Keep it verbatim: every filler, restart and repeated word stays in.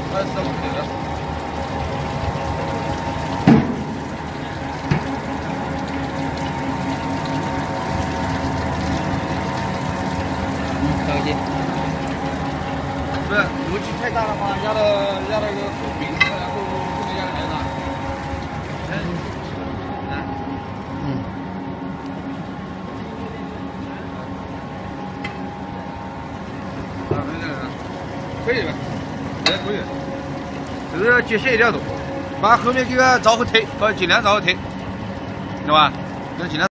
二十五对了。嗯，高一些。不是，油气太大了嘛，压到压到个后柄，然后后面压的太大。嗯。嗯。啊，那个可以了，还可以。就是接线一定要多，把后面这个朝后推，把尽量朝后推，对吧？要尽量。